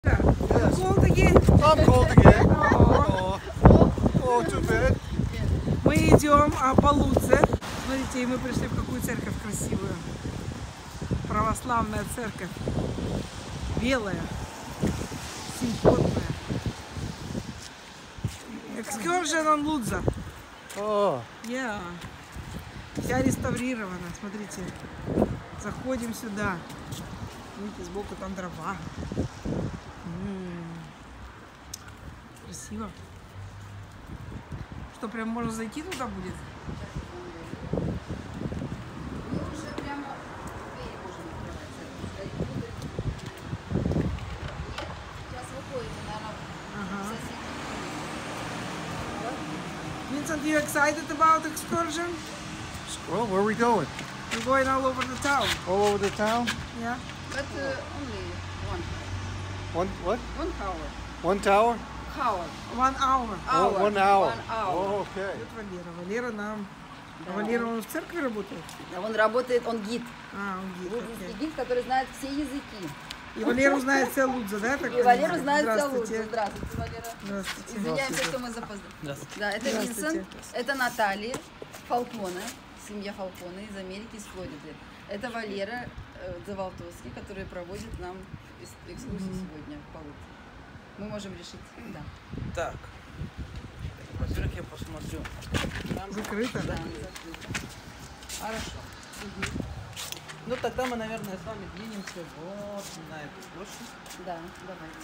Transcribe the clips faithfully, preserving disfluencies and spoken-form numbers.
Yes. Cold again? I'm cold again. Oh, oh, too bad. Мы идем а, по Лудзе. Смотрите, и мы пришли в какую церковь красивую. Православная церковь. Белая. Симпотная. Excursion on Лудза. Oh. Yeah. Вся реставрирована. Смотрите. Заходим сюда. Видите, сбоку там дрова. М-м-м. Красиво. Что, прям можно зайти туда будет? Vincent, are you excited about the excursion? Well, where are we going? We're going all over the town. All over the town? Yeah. But uh, only one. One what? One hour. One tower? Hour. One hour. Hour. Oh, one hour. One hour. Oh, okay. Вот Валера. Валера нам... Да. А Валера, он в церкви работает? Он работает, он гид. А, он гид. Лудзинский окей. гид, который знает все языки. И Валеру знает вся Лудза, да? так И Валеру понимаю? знает вся Здравствуйте. Лудза. Здравствуйте, Валера. Здравствуйте. Извиняемся, что мы запоздали. Здравствуйте. Да, это Здравствуйте. Винсент, это Наталья Фалконе, семья Фалконе из Америки, из Флориды. Это Валера э, Заволтовский, который проводит нам эс- экскурсию Мгм. сегодня по Лудзе. Мы можем решить, да. Так. Во-первых, я посмотрю. Там... Закрыто? Да, закрыто. Хорошо. Ну тогда мы, наверное, с вами двинемся вот на эту площадь. Да, давайте.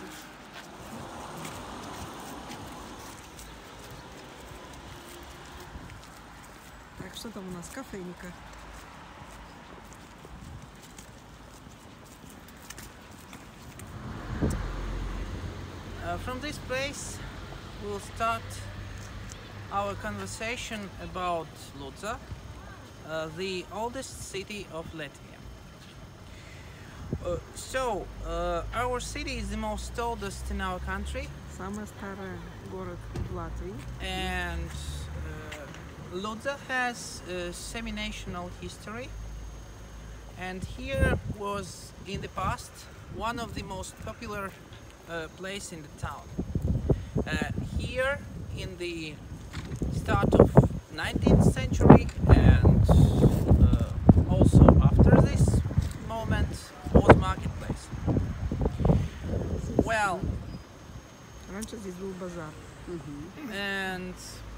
Так, что там у нас? Кофейника. Uh, from this place, we'll start our conversation about Ludza, uh, the oldest city of Latvia. Uh, so, uh, our city is the most oldest in our country, Самый старый город в Латвии. and uh, Ludza has a semi-national history. And here was, in the past, one of the most popular uh, place in the town. Uh, here, in the start of nineteenth century, and uh, also after this moment, was marketplace. Well, Раньше здесь был базар. and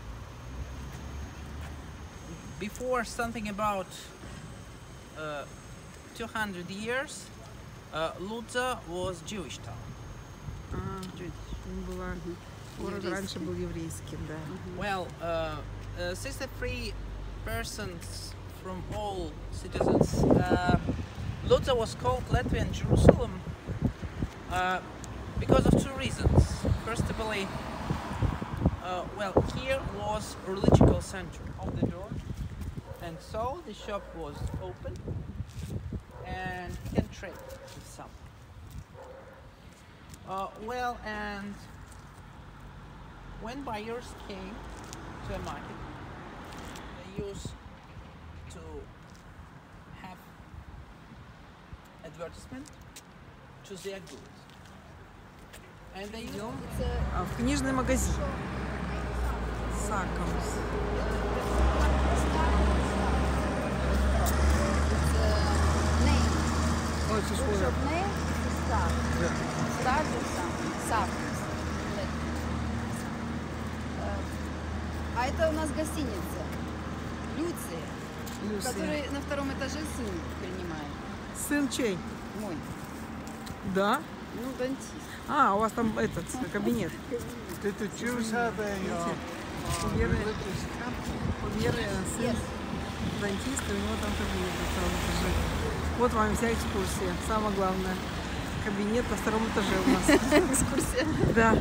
before something about uh, two hundred years, uh, Ludza was Jewish town. А, он была... Город раньше был еврейским, да. Well, uh, uh, sixty-three persons from all citizens. Uh, Ludza was called Latvian Jerusalem uh, because of two reasons. First of all, uh, well, here was a religious center of the door, and so the shop was open, and you can trade with some. Uh, well, and when buyers came to a market, they used to have advertisement to their goods. And they used Идем а, в книжный магазин. Сакомс. Name. Ой, что ж Shop вы- name is Star. Star or something. Sapphires. А это у нас гостиница Люция, Люси. который на втором этаже сын принимает. Сын чей? Мой. Да? Ну, дантист. А, у вас там этот кабинет. Did the Jews have a uh, У Веры, religious temple? у Веры сын дантист, и у него там кабинет на втором этаже. Вот вам вся экскурсия. Самое главное. Кабинет на втором этаже у нас. Экскурсия. Да.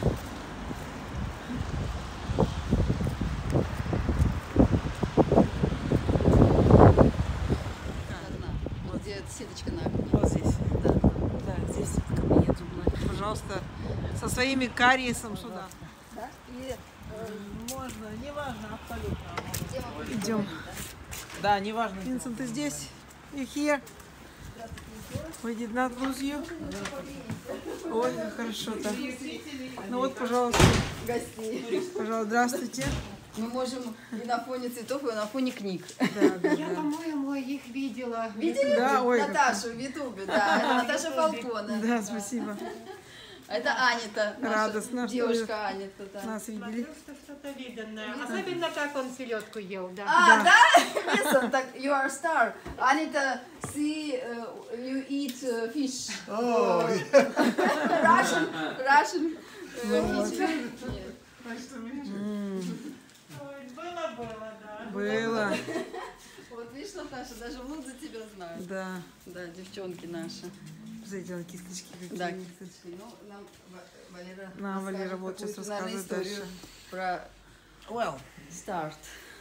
Одна. Вот где сеточка на окне. Вот здесь. Да. Да, здесь кабинет зубной. Пожалуйста, со своими кариесом сюда. Да? И э, можно, неважно, абсолютно. где мы будем Идем. говорить, да? Да, неважно. Винсент, ты здесь? You here? Здравствуйте. We did not lose you. Ой, как хорошо-то. Ну вот, пожалуйста. Гостей. Пожалуйста, здравствуйте. Мы можем и на фоне цветов, и на фоне книг. Да, да, Я, да. по-моему, их видела. Видели Да, ой, как- Наташу в Ютубе? Да, это Наташа Фалкона. Да, спасибо. Это Анита, наша Радостно, что девушка Анита. Да. Нас видели. Что что-то виданное. Особенно, как он селедку ел, да. А, да? Listen, так, you are a star. Анита, see, uh, you eat uh, fish. Oh, Russian, Russian uh, fish. Нет. Было, было, да. Было. Вот видишь, Наташа, даже в Лудзе тебя знают. Да. Да, девчонки наши. Посмотрите, на кисточки какие. Да, кстати, ну, нам Ва- Валера Нам Валера расскажет вот сейчас какую-то, наверное, рассказывает историю дальше. про Well, старт.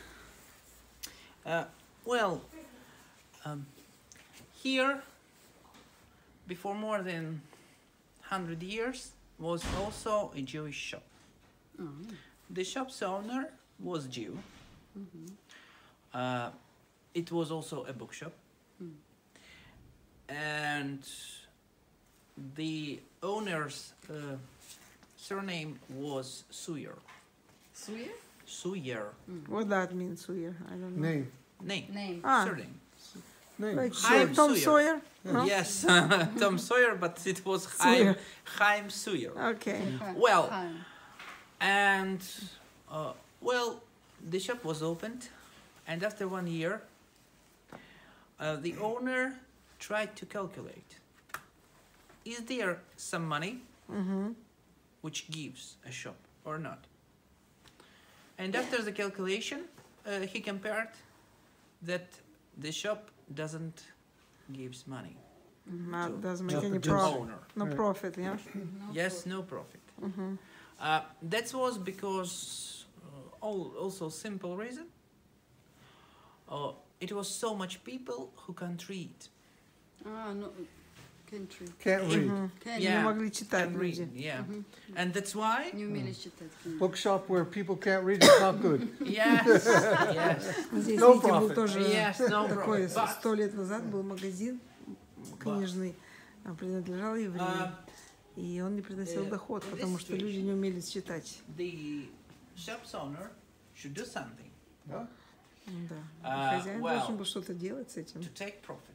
uh, well, um, here, before more than hundred years, was also a Jewish shop. The shop's owner was Jew. Uh, it was also a bookshop, and the owner's uh, surname was Suyer. Суе? Suyer. What that means, Sawyer? I don't know. Name. Name. Name. Ah, Surname. Name. like Chaim Tom Sawyer. Sawyer? No? Yes, Tom Sawyer, but it was Chaim, Sawyer. Chaim Sawyer. Okay. Well, Хайм. And, uh, well, the shop was opened, and after one year, uh, the owner tried to calculate, is there some money Mm-hmm. which gives a shop or not? And after the calculation, uh, he compared that the shop doesn't gives money Not, to- doesn't make Just- any just- profit. owner. No Right. profit, yeah? Yes, no profit. Mm-hmm. Uh, that was because uh, all, also simple reason. Uh, it was so much people who can't read. А, ну, country. Can't read. Can't. Не Yeah, могли читать can't read. люди. Yeah, and that's why. Не умели читать книги. Bookshop where people can't read is not good. Yes, yes, Здесь, No видите, был profit. тоже yes, no такой, problem. But сто лет назад был магазин книжный, а, принадлежал евреям. uh, И он не приносил э, доход, this потому что люди situation- не умели читать. the shop's owner should do something Yeah. Да. А, Хозяин well, должен был что-то делать с этим. to take profit.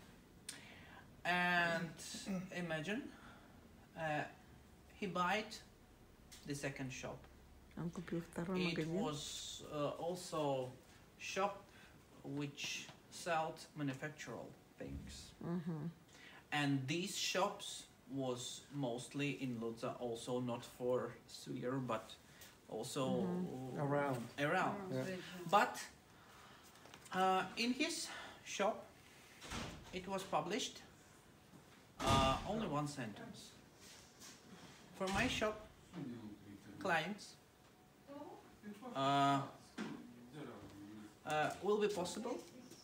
And imagine uh, he bought the second shop. Он купил второй It магазин. was uh, also shop which sold manufactural things. Мгм. And these shops was mostly in Lodz, also not for Suyer, but also Around. around. Yeah. But uh, in his shop, it was published uh, only one sentence. For my shop clients, uh, uh, will be possible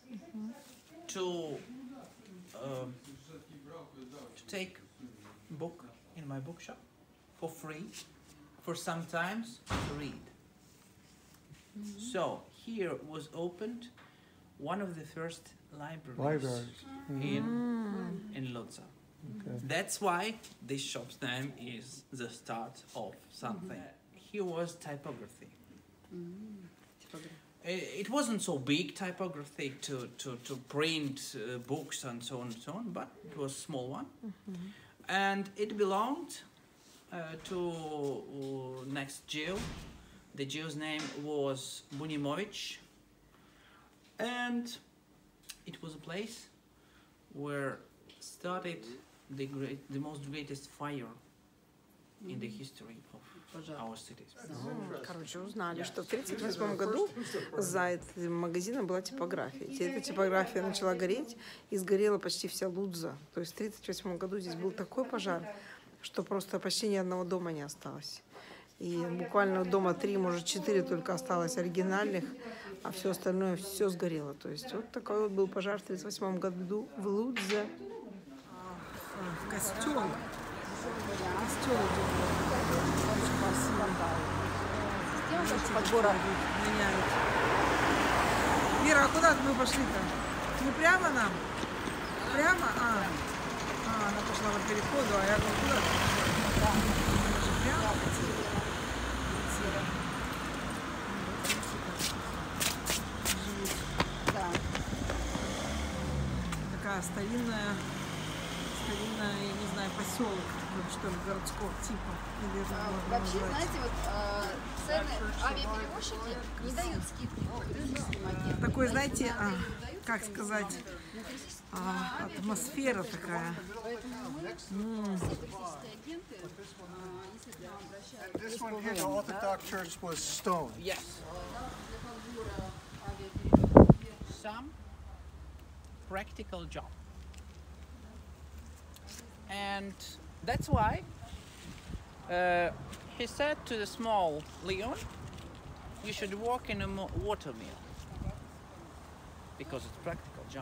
to um to take book in my bookshop for free for some times to read. So here was opened one of the first libraries, Libraries. in М. in Lodz. Okay. That's why this shop's name is the start of something. Here was typography. Типография. I- It wasn't so big typography to, to, to print uh, books and so on and so on, but it was a small one. And it belonged uh, to uh, next Jew. The Jew's name was Bunimovich. And it was a place where started the great, the most greatest fire in the history of Пожар. our cities. Короче, узнали, что в тридцать восьмом году за этим магазином была типография. И эта типография начала гореть, и сгорела почти вся Лудза. То есть в тридцать восьмом году здесь был такой пожар, что просто почти ни одного дома не осталось. И буквально дома три, может, четыре только осталось оригинальных, а все остальное все сгорело. То есть вот такой вот был пожар в тридцать восьмом году в Лудзе. В костел. Костел. Подбора. Меняют. Вера, а куда мы пошли-то? Не прямо нам? Прямо? А, шла по переходу, а я говорю, куда? Да, Прямо? да, по телу. Серо. Живут. Да. Такая старинная, старинная, я не знаю, поселок, такой, что ли, городского типа. Наверное, А, можно Вообще, назвать. знаете, вот а, цены авиаперевозчики не дают скидки в туристическом агентстве. Такой, знаете, а, как сказать, а, атмосфера такая. Поэтому мы, М. все туристические агенты, а, если к нам обращаются This one here, the Orthodox Church was stone. Yes. для подбора авиаперевозки, Some practical job. And that's why uh, he said to the small Leon, you should work in a mo- water mill because it's practical job.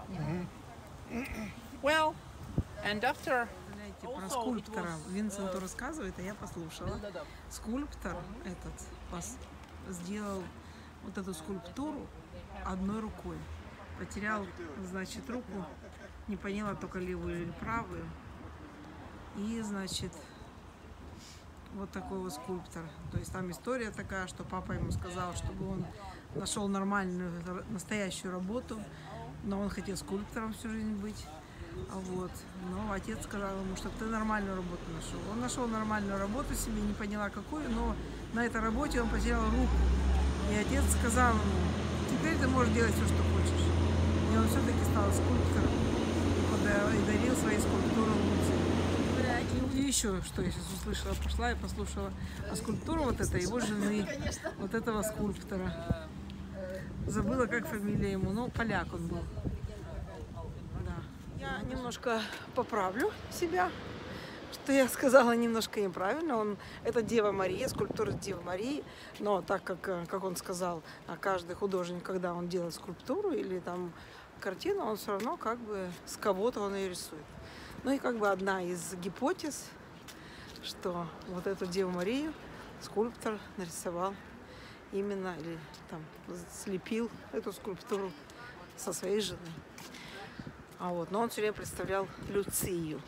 Well, and after Знаете, про Also, скульптора it was, Винсенту uh, рассказывает, а я послушала. Скульптор этот пос- сделал вот эту скульптуру одной рукой. Потерял, значит, руку, не поняла только левую или правую. И, значит, вот такой вот скульптор. То есть там история такая, что папа ему сказал, чтобы он нашел нормальную, р- настоящую работу, но он хотел скульптором всю жизнь быть. А вот. Но отец сказал ему, чтобы ты нормальную работу нашел. Он нашел нормальную работу себе, не поняла какую, но на этой работе он потерял руку. И отец сказал ему, теперь ты можешь делать все, что хочешь. И он все-таки стал скульптором и пода- и дарил свои скульптуры Луце. И еще, что я сейчас услышала, пошла и послушала, а скульптуру вот это его жены, вот этого скульптора. Забыла, как фамилия ему, ну, поляк он был. Да. Я немножко поправлю себя, что я сказала немножко неправильно. Он, это Дева Мария, скульптура Девы Марии, но так как, э, как он сказал, а каждый художник, когда он делает скульптуру или там картину, он все равно как бы с кого-то он ее рисует. Ну и как бы одна из гипотез, что вот эту Деву Марию скульптор нарисовал именно, или там слепил эту скульптуру со своей женой. А вот, но он все время представлял Люцию.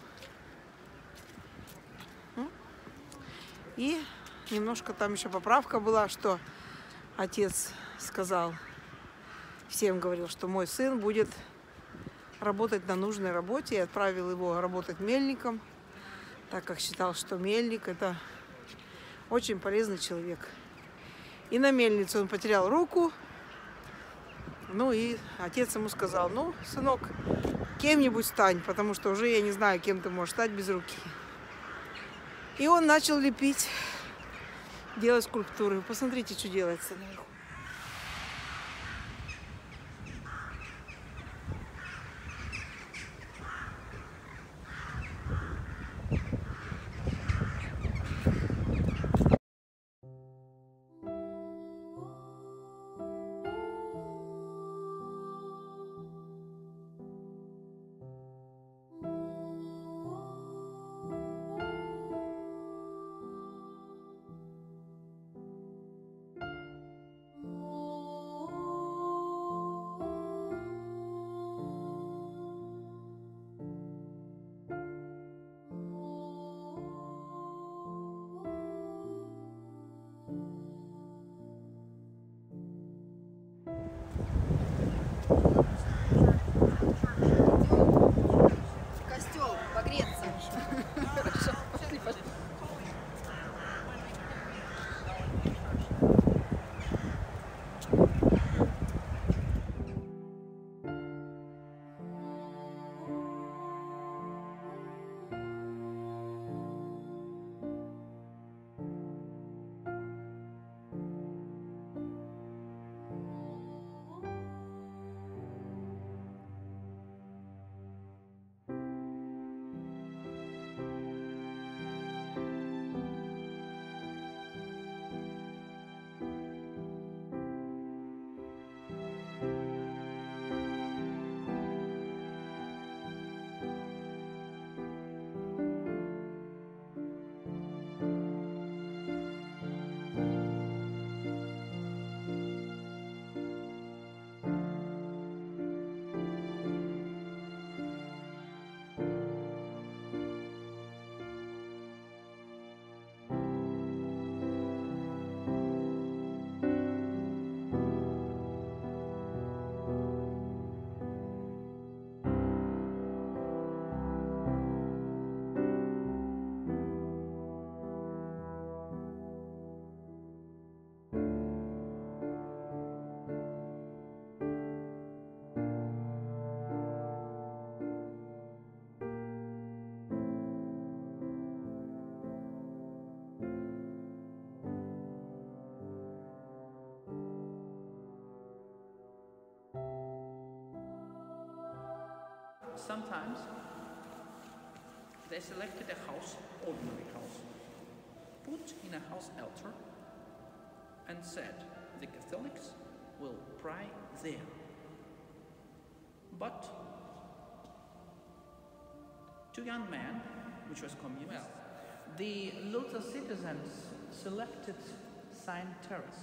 М? И немножко там еще поправка была, что отец сказал, всем говорил, что мой сын будет работать на нужной работе, и отправил его работать мельником, так как считал, что мельник это очень полезный человек. И на мельнице он потерял руку, ну и отец ему сказал, ну, сынок, кем-нибудь стань, потому что уже я не знаю, кем ты можешь стать без руки. И он начал лепить, делать скульптуры. Посмотрите, что делается наверху. sometimes they selected a house, ordinary house, put in a house altar, and said the Catholics will pray there. But two young men, which was communist, the Luther citizens selected Saint Terence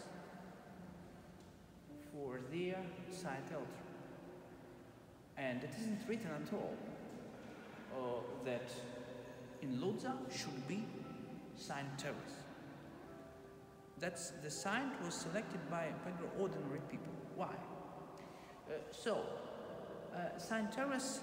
for their side altar. And it isn't written at all uh, that in Luther should be Saint Terence. That's the saint was selected by, by ordinary people. Why? Uh, so, uh, Saint Terence.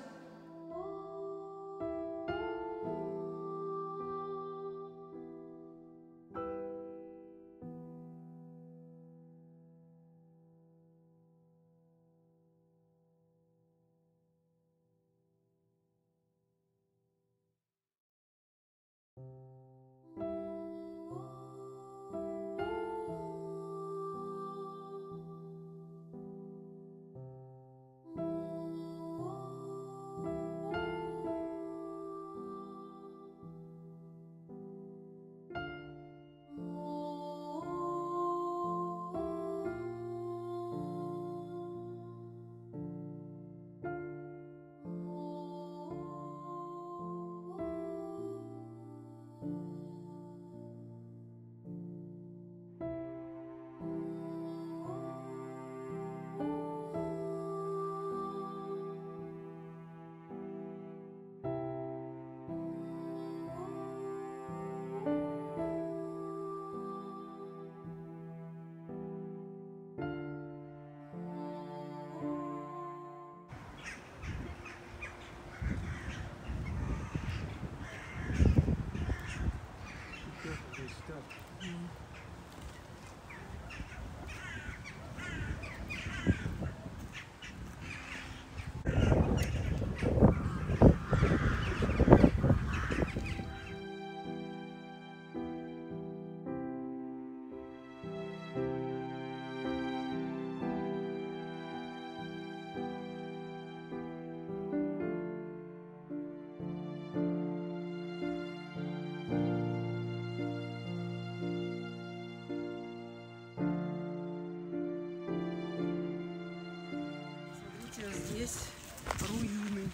Здесь руины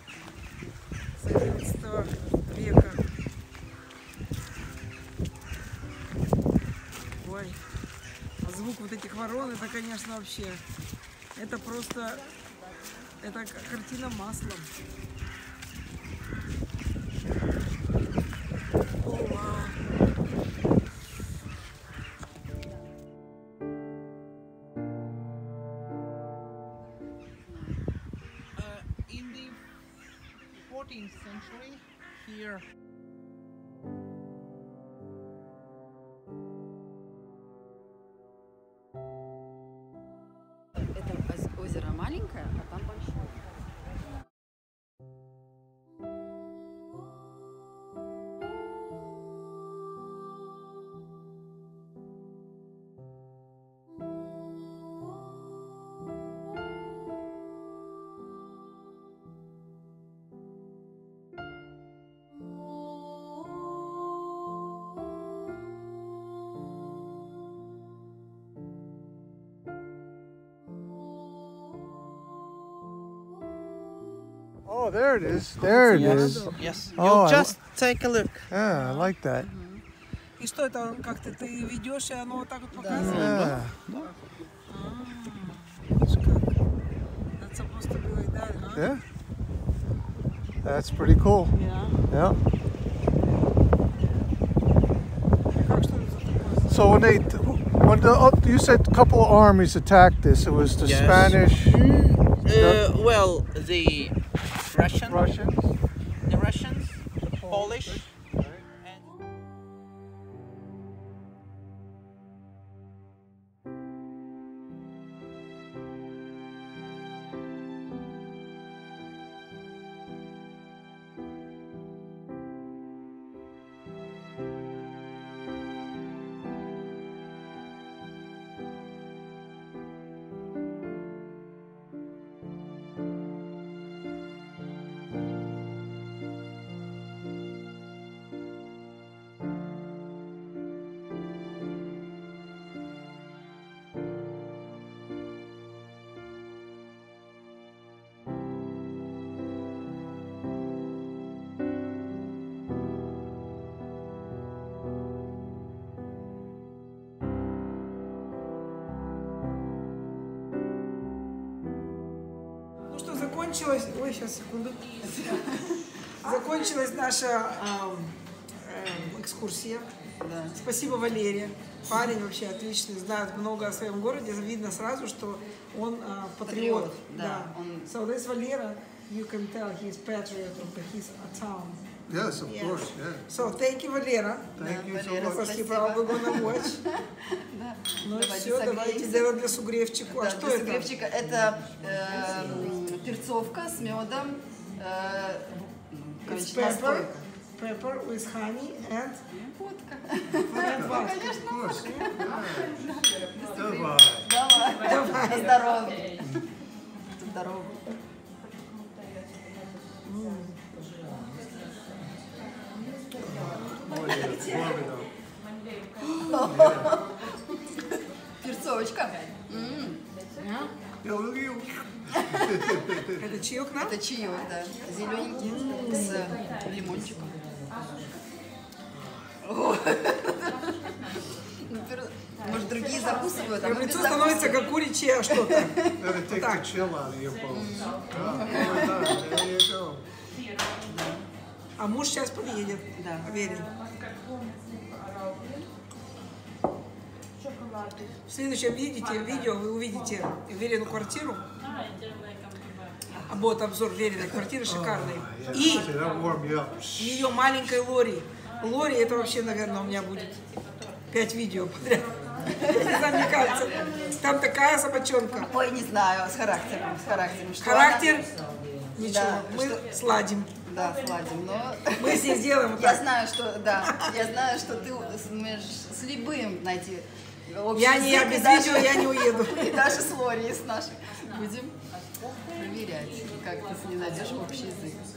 с одиннадцатого века. Ой, а звук вот этих ворон, это, конечно, вообще, это просто, это картина маслом. О, вау. fourteenth century here. Это озеро маленькое, а там большое. Oh, there it is. There it Yes, is. yes. Oh, You I- just take a look. Yeah, I like that. И что это, как-то ты ведешь, и оно вот так вот показывает? Yeah. Видишь как? That's supposed to be like that, huh? Yeah. That's pretty cool. Yeah. Yeah. Как что это за такое? So when they, when the, oh, you said a couple of armies attacked this, it was the Yes. Spanish, Uh, well, the Russian, Russians, the Russians, the Polish, right? and Yeah. закончилась... Ой, сейчас, секунду. Закончилась наша а, э, экскурсия. Да. Спасибо Валере. Парень вообще отличный, знает много о своем городе. Видно сразу, что он а, патриот. Патриот, да, он- So this Valera, you can tell he's patriot of his town. Yes, of Yeah. course, yeah. So thank you, Valera. Thank you so Валера, much. Спасибо, Спасибо. we're gonna watch. Да. Ну и Давайте все, давайте согреемся. делать для сугревчику. А Да, что для это? сугревчика это э, м, перцовка с медом. Э, ну, короче, It's pepper, настойка. pepper with honey and Водка. and what? Of course. Yeah. Давай. Давай. На здоровье. На здоровье. Молодец, благодарю. Перцовочка. М, Я люблю. Это чаек нам? Это чаек, да. Зелененький с лимончиком. О. Ну, пер- Может, другие закусывают, а мы без Лицо становится закуски. как куричье что-то. Gotta take Так. the chill out of your bones. Yeah, well done. There you go. А муж сейчас подъедет. Да. Верен. В следующем видите, видео вы увидите Верину квартиру. А вот обзор Вериной квартиры шикарный. Yeah, И see, that warmed you up. ее маленькой Лори. Лори, это вообще, наверное, у меня будет пять видео подряд. Не знаю, мне кажется. Там такая собачонка. Ой, не знаю, с характером, с характером. Что Характер. она- Ничего, Да, мы что- сладим. Да, сладим, но... Мы здесь делаем вот Я так. знаю, что, да, я знаю, что ты сумеешь с любым найти общий Я не, я язык, и без даже- видео я не уеду. И даже с Лори, с нашей. Будем проверять, как ты с ней найдешь общий язык.